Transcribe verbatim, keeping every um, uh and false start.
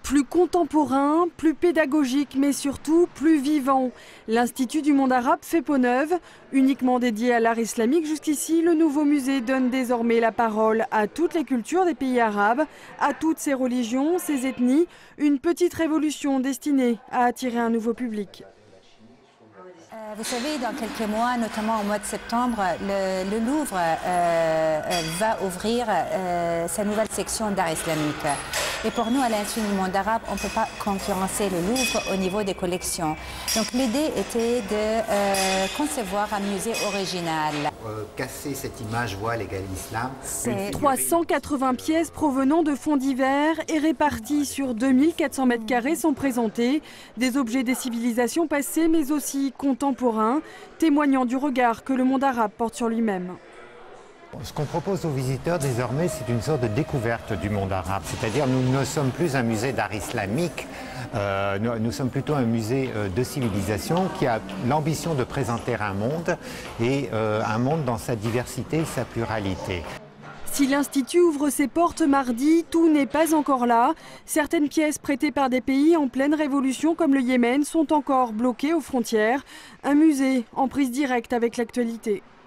Plus contemporain, plus pédagogique, mais surtout plus vivant. L'Institut du monde arabe fait peau neuve. Uniquement dédié à l'art islamique jusqu'ici, le nouveau musée donne désormais la parole à toutes les cultures des pays arabes, à toutes ces religions, ces ethnies. Une petite révolution destinée à attirer un nouveau public. Euh, vous savez, dans quelques mois, notamment au mois de septembre, le, le Louvre euh, va ouvrir euh, sa nouvelle section d'art islamique. Et pour nous, à l'Institut du monde arabe, on ne peut pas concurrencer le Louvre au niveau des collections. Donc l'idée était de euh, concevoir un musée original. Euh, casser cette image voile égale islam. trois cent quatre-vingts pièces provenant de fonds divers et réparties sur deux mille quatre cents mètres carrés sont présentées. Des objets des civilisations passées mais aussi contemporains, témoignant du regard que le monde arabe porte sur lui-même. Ce qu'on propose aux visiteurs désormais, c'est une sorte de découverte du monde arabe. C'est-à-dire nous ne sommes plus un musée d'art islamique, euh, nous, nous sommes plutôt un musée euh, de civilisation qui a l'ambition de présenter un monde et euh, un monde dans sa diversité et sa pluralité. Si l'Institut ouvre ses portes mardi, tout n'est pas encore là. Certaines pièces prêtées par des pays en pleine révolution comme le Yémen sont encore bloquées aux frontières. Un musée en prise directe avec l'actualité.